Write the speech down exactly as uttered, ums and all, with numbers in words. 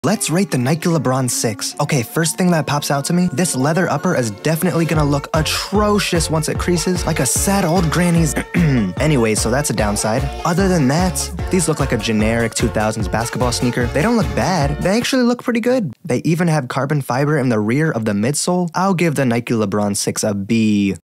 Let's rate the Nike LeBron six. Okay, first thing that pops out to me, this leather upper is definitely gonna look atrocious once it creases, like a sad old granny's. Anyway, so that's a downside. Other than that, these look like a generic two thousands basketball sneaker. They don't look bad, they actually look pretty good. They even have carbon fiber in the rear of the midsole. I'll give the Nike LeBron six a B.